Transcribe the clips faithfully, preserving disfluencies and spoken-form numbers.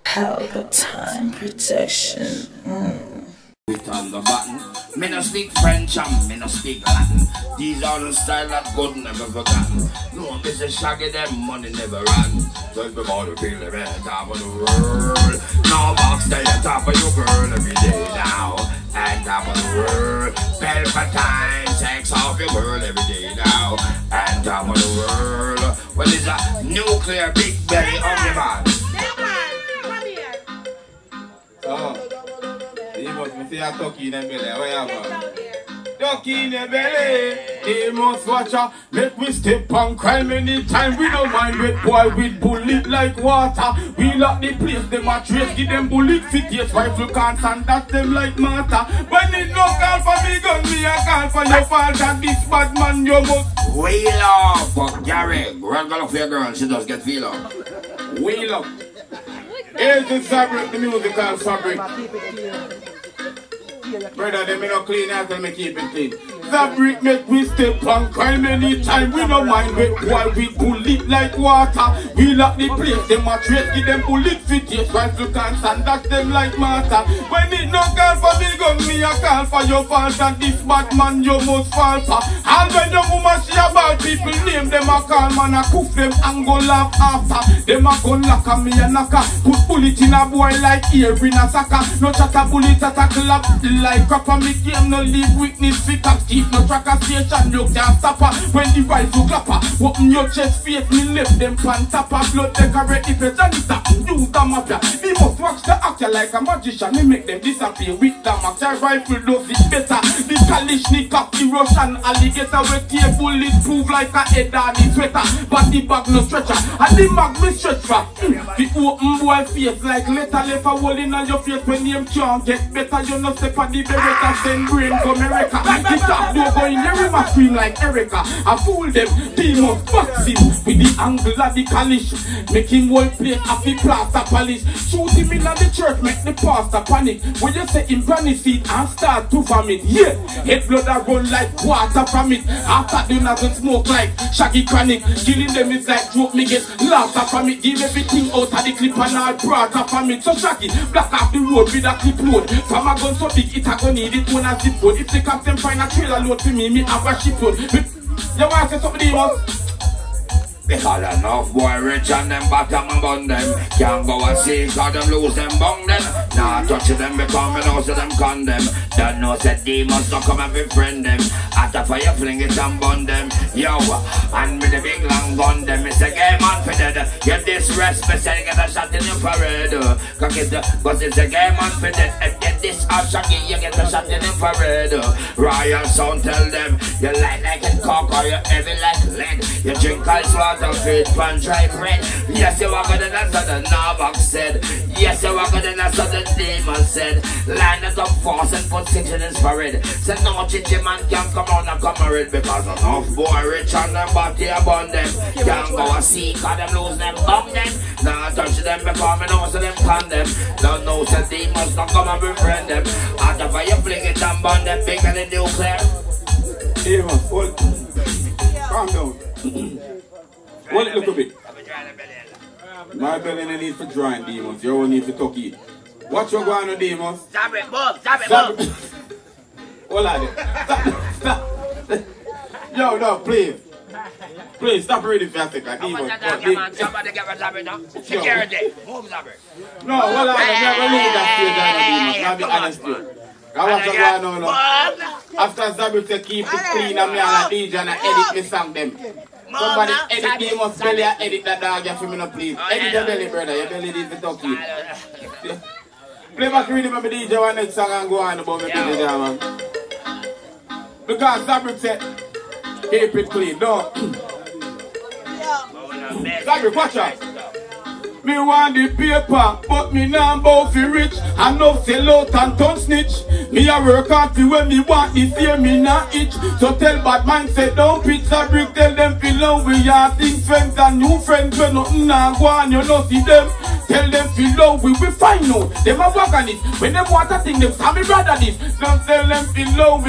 Palpatine protection. Mm. On the button. Me no speak French and me no speak Latin. These are the style that good never forgotten. No, this is shaggy, them money never run. So if you want to feel the man top of the world, no box stay on top of your girl every day now. And top of the world, Palpatine sex off your world every day now. And top of the world, well it's a nuclear big belly on your man. Oh. You must be see a turkey in the belly. Where you go? Turkey in the belly. He must watch out. Make we step and crime anytime. We don't mind red boy with bullet like water. We lock the place, them a trace. Give them bullet fit. Yes, rifle can't stand that them like matter. When it no call for me gun, me a call for your fault. And this bad man you must wheel up. But Gary, run girl for your girl. She does get feel up. Wheel up. Here's the fabric, the musical fabric. Brother, they may not clean out and me keep it clean. Fabric make we step on crime anytime. We don't mind wet boy we bullet like water. We lock the place, them a trace, give them bullet fit. Yes, rifle can't stand that them like matter. When it no call for me gun, me a call for your fault. And this bad man you must fall for. And when your woman she about people name, them a call man a coof them and go laugh after. Them a gun lock and me a knocker. Put bullet in a boy like ear in a sucker. No chatter bullet attack clap like crapper. Me game no leave weakness fi cap. Keep no tracker station, you can't stop her. When the rifle clapper, open your chest face, me left them pan tapper. Blood decorate the page and it's a you the mafia. We must watch the actor like a magician. Me make them disappear with the master rifle does it better. The Kalishnikov, the Russian alligator with tear bullet proof like a head on the sweater. But the bag no stretcher, and the mag me stretch for. Mm. The open boy face like letter left a hole in your face when them can't get better. You no step on the beretta, send brain from America. The top door go in the river scream like Erica. I fool them, demons boxing with the angle of the Kalish. Make him well plate of the plaster polish. Shoot him in the church, make the pastor panic. When you say him granny seed and start to vomit. Yeah, head blood a run like water from it. After the nothing smoke like shaggy chronic. Killing them is like joke, me get laughter from it. Give everything out of the clip and all brought up from it. So shaggy, block off the road with a clip load. From a gun so big, it a gun need it one a zip code. If the captain find a trailer load to me, me have a ship load. You want to say something, demons? Because enough boy rich and them bottom and bun them. Can't go and see cause them lose them bung them. Nah touch them because me know so them condemn. Don't know say demons don't come and befriend them. After fire fling it and bun them. Yo, and with the big long gun them. It's a game on for dead. Get this rest, me say get a shot in your forehead. Cause it's, cause it's a game on for dead. And get this out shaggy, you get a shot in your forehead. Royal sound tell them. You light like a cock or you heavy like lead. You drink ice water. The feet pan dry bread. Yes, you are good and that's what the Novak said. Yes, you are good and that's what the demon said. Line it up force and put six in his forehead. Said no chichi man can come on and come red. Because enough boy rich and them body upon them. Can't go and see cause them lose them bum them. Nah touch them because me know so them condemn. Don't know so demons don't come and befriend them. After fire fling it and burn them bigger than nuclear. Demons, hold. Calm down. Hold it look a bit. My belly needs for drying, demons. Your one needs for tuck it. What you going on, demons? Stop it, Bob. Stop it, Bob. Hold on there. Stop. Stop. Yo, no, please. Please, stop reading for a second. Demons. Somebody get rid of it now. Security. Move, stop it. No, hold on. Never leave that stage down, demons. I'll be honest with you. I want to go on now. After Zabit to keep it clean, I'm here on D J and I edit me song them. Somebody edit me, must belly edit that dog here for me now, please. Edit your belly, brother. Your belly needs to talk to you. Play back rhythm of the D J one next song and go on about me belly there, man. Because Zabit said, keep it clean, no. Zabit, watch out. Me want the paper, but me nah bout fi rich. I know sell out and turn snitch. Me a work hard fi when me want this year, me nah itch. So tell bad man say don't pitch a brick. Tell them fi love we are things friends and new friends. When nothing nah go on, you know see them. Tell them fi love we, we find out. Them a work on it. When them want a thing, them say me brother this. Don't tell them fi love we.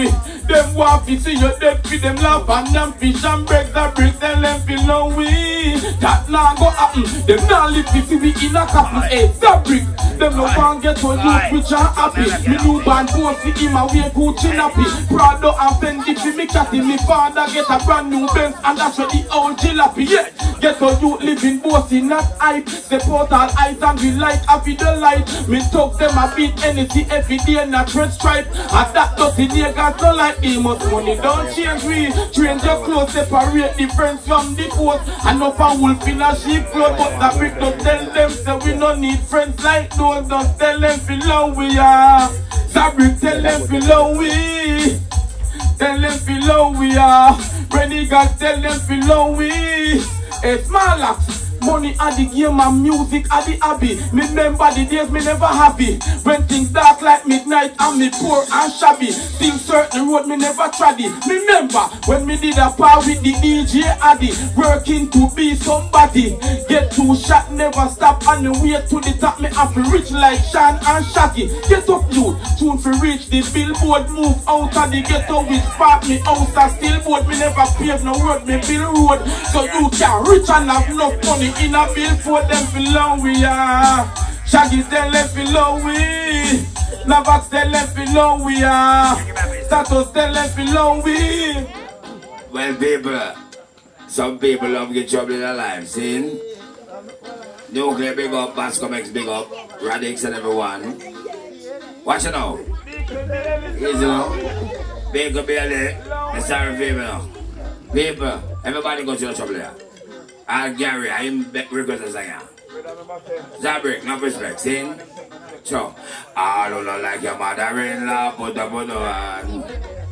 Them want to see you dead for them laugh and them fish and break the bricks. Tell them feel no way. That now go happen. Them now live to see we in a couple. Hey, the brick. Them no one get to youth which are happy. Me new band boss see him away Gucci nappy. Prado and Fendi for me catty. Me father get a brand new Benz and that's where the old jalopy. Yeah, get to youth living bossy not hype. Support all eyes and we like happy the light. Me talk them a beat energy every day not red stripe. And that doesn't niggas no like me. Much money don't change we. Change your clothes separate the friends from the force. And no fan wolf in a sheep clothes. But that brick don't tell them so we no need friends like those. Don't tell them below we are. Zabri tell them below we. Tell them below we are. Renegade tell them below we. It's Malax. Money are the game and music are the hobby. Me remember the days me never happy. When things dark like midnight and me poor and shabby. Things certain road me never traddy. Me remember when me did a par with the D J Addy. Working to be somebody. Get two shot never stop on the way to the top. Me have to reach like Sean and Shaggy. Get up youth, tune for reach the billboard. Move out of the ghetto which part me house a still board. Me never pave no road, me build road. So you can reach and have enough money in a bill for them below we are. Shaggy tell them below we. Navax tell them below we are. Status tell them below we. Well, people, some people love get trouble in their lives, see? Nuclear big up, Bascomex big up, Radix and everyone. Watch it now. Easy now. Big up Bailey. I'm sorry people now. People, everybody go to the trouble here. I'll Gary, I'm request a singer. Zabrik, no respect, see? So, I don't know like your mother-in-law, put up on the one.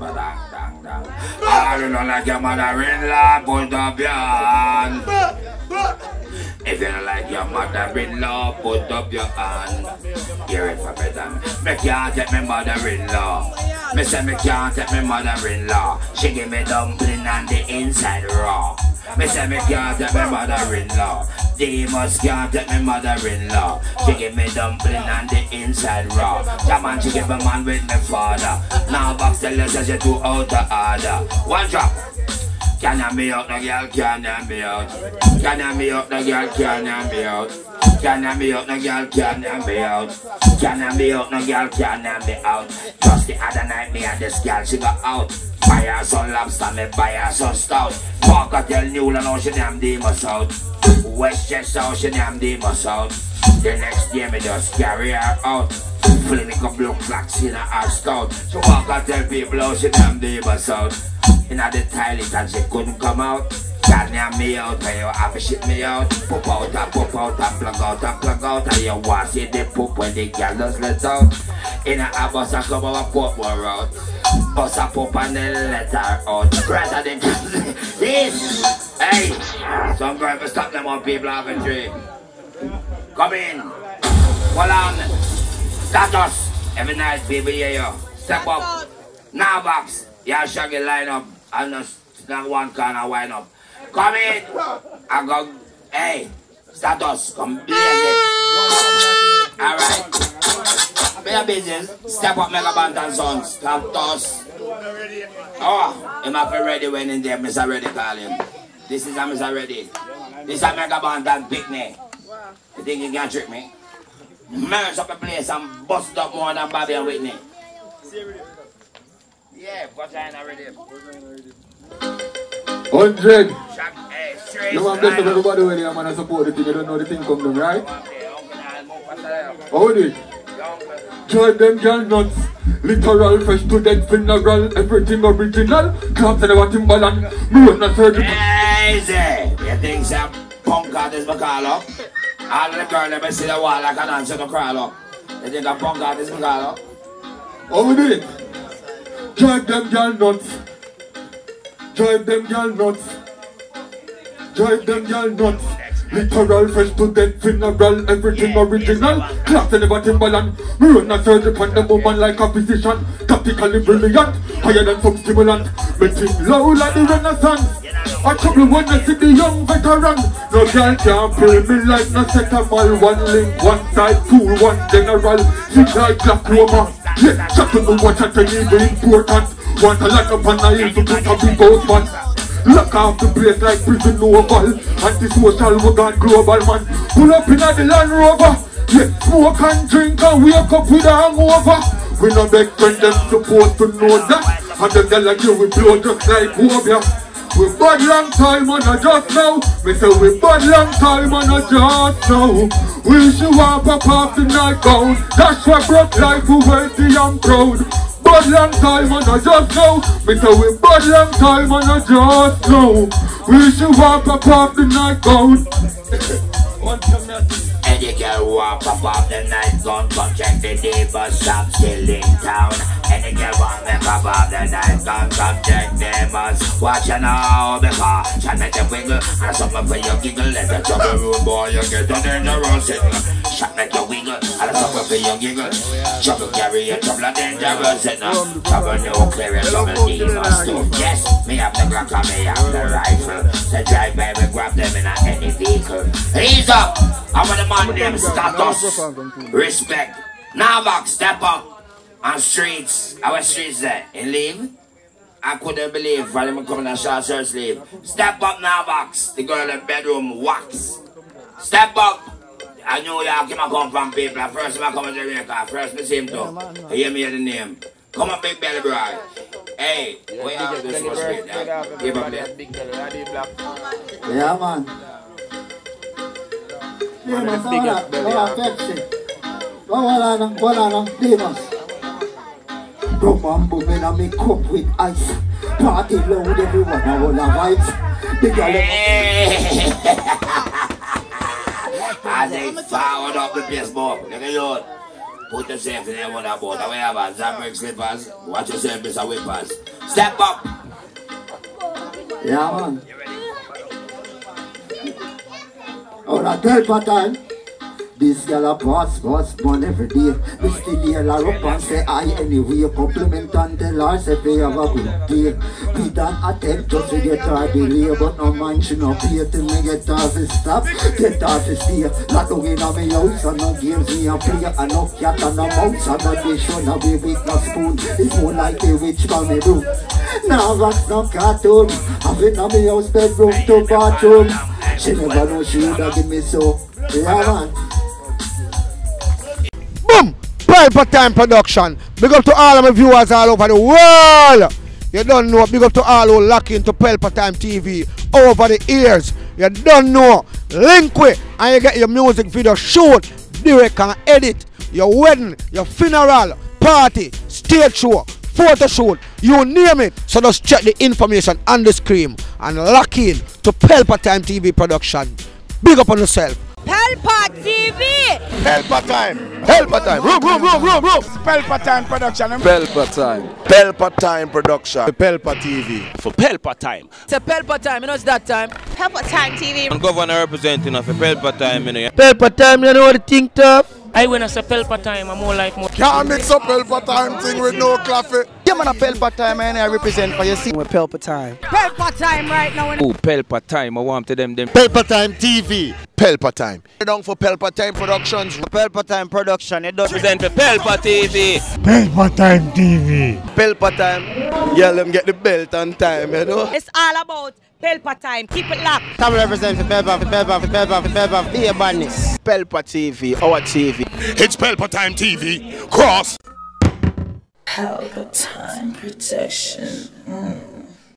I don't know like your mother-in-law, put up your hand. If you don't like your mother-in-law, put up your hand. Hear it for better. Me can't take my mother-in-law. Me say me can't take my mother-in-law. She give me dumpling and the inside raw. Me say me can't take my mother-in-law. Demus can't take my mother-in-law. She give me dumpling and the inside raw. Jaman she give a man with me father. Now box the letter she too out of order. One drop. Can you me out, the girl? Can you me out? Can you me out, the girl? Can you me out? Can you me out, the girl? Can you me out? Can you me out, the girl? Can you me out? Just the other night, me and this girl, she got out. Buy her some lobster, me buy her some stout. Parker tell Newland how she damn Demus out. Westchester how she damn Demus out. The next day, me just carry her out. Fling a blue flax in her stout. She walk and tell people how she damn Demus out. In the toilet and she couldn't come out. Can you me out and you have to shit me out. Pop out and pop out and plug out and plug out. And you want to see the poop when the girl does let out. In a bus and come over pop more out. Bus a pop and then let her out. Rather than this. Hey, some drivers stop them on people having tree. Come in. Hold on. Status. Every night people hear you. Step up. Now box. Yeah, Shaggy line up. And just not one corner wind up. Come in. I go. Hey. Status. Come blaze it. Alright. Be a business. Step up Mega Bantan Sons. Status. Oh, he might be ready when in there, Mister Ready call him. This is a Mister Ready. This is a Mega Bantan picnic. You think you can trick me? Merge up the place and bust up more than Bobby and Whitney. Yeah, got time already. Hundred. Hey, you want to bless everybody when you man support the thing, you don't know the thing come down, right? How did? Join them girl nuts. Literal fresh to dead funeral. Everything original. Claps and never Timberland. Me run a surgery. Easy. You think some punk artist will call up? All the girls never see the wall like an answer to crawl up. You think a punk artist will call up? How did? Drive them girl nuts. Drive them girl nuts. Drive them girl nuts. Literal fresh to dead funeral. Everything yeah, original. Yeah, class and never Timberland. We run a surgery upon the woman like a physician. Tactically brilliant. Higher than some stimulant. Making low like the Renaissance. I trouble when I see the young veteran. No girl can't play me like no second mile. One link, one side, cool, one general. Six like Black Roma. Yeah, shut to the watch at the evil important. Want a lot up on the hill to put a big house, man. Lock off the place like prison oval. Anti-social, we got global, man. Pull up in the Land Rover. Yeah, smoke and drink and wake up with a hangover. We no beg friend, them supposed to know that. And them tell like you, we blow just like Wobia. We bad long time and I just now. Me say we bad long time and I just now. We should walk up off the night gown. That's why broke life we wealthy and proud. Bad long time and I just know. Me say we bad long time and I just know. We should walk up off the night gown. Any girl walk up off the night gun, come check the neighbors shop still in town. Any girl want me up off the night gun, come check neighbors. Watch you now, because she make you wiggle, and something for you giggle. Let the trouble room boy, you get a dangerous signal. Shot make you wiggle, and something for you giggle. Trouble carry you, trouble dangerous signal. Trouble no clear, trouble demons too. Yes, me have the Glock and me have the rifle. The drive by me grab them in any vehicle. Ease up, I want the man name status. Respect. Navax, step up. On streets, our streets there. In leave? I couldn't believe for them coming to short shirt sleeve. Step up, Navax. The girl in the bedroom, wax. Step up. I know you can come from people. First, I come to Jamaica. First, I see him too. You hear me the name. Come on, Big Belly Bride. Hey, what you have to do so straight? Give up there. Yeah, man. Demons, hold on, hold on, Pepsi. Hold on, hold on, Demons. Rum and boom in a me cup with ice. Party loud, everyone a hold a vibes. The girl as they forward up the place, boy. Look at you. Put yourself in there one about. Away about Zambrick slippers. Watch yourself, Mister Whippers. Step up. Yeah, man. Oh, that help time. This girl a boss, boss, born every day. We still hear her up and say I anyway. Compliment and tell her say they have a good day. We done attempt just to get her delay, but no man she no pay till me get her to stop. Get her to stay. Lock down in a me house and no games me a play. And no cat and no mouse and no dish on a baby with no spoon. It's more like a witch can me do. Now that's no cartoon. I've been a me house bedroom to bathroom. She never know she would have give me so. Yeah, man. Boom! Pelpa Time Production. Big up to all of my viewers all over the world. You don't know. Big up to all who lock into Pelpa Time T V over the years. You don't know. Link with and you get your music video shoot, direct and edit. Your wedding, your funeral, party, stage show, photo shoot, you name it. So just check the information on the screen and lock in to Pelpa Time T V Production. Big up on yourself. Pelpa T V! Pelpa Time! Pelpa Time! Room, room, room, room, room! Pelpa Time Production. Pelpa Time. Pelpa Time Production. Pelpa T V. For Pelpa Time. It's a Pelpa Time, you know it's that time. Pelpa Time T V. I'm governor representing of Pelpa Time, you know. Pelpa Time, you know what the thing tough? I when I say Pelpa Time, I'm more like more. Can't mix up Pelpa Time thing with no coffee. Yeah, man, a Pelpa Time, and I represent for you. See, we're Pelpa Time. Pelpa Time right now. Oh, Pelpa Time, I want to them them. Pelpa Time T V. Pelpa Time. Down for Pelpa Time Productions. Pelpa Time Production. It does represent for Pelpa T V. Pelpa Time T V. Pelpa Time. Yeah, let them get the belt on time, you know. It's all about Pelpa Time. Keep it locked. Time represent for Pelpa, for Pelpa, for Pelpa, for Pelpa. Be a badness. Pelpa T V, our T V. It's Pelpa Time T V. Cross. Pelpa Time Protection. Mm.